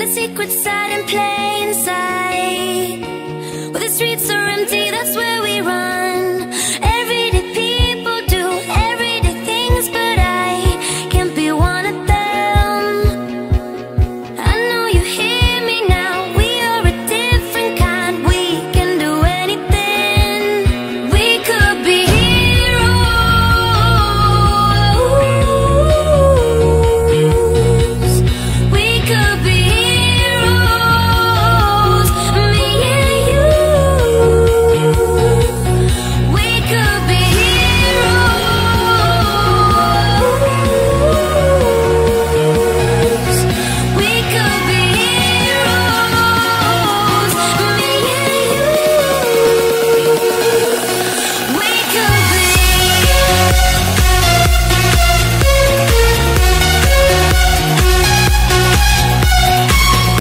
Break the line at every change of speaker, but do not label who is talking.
secrets hide in plain sight. Where the streets are empty, that's where we run.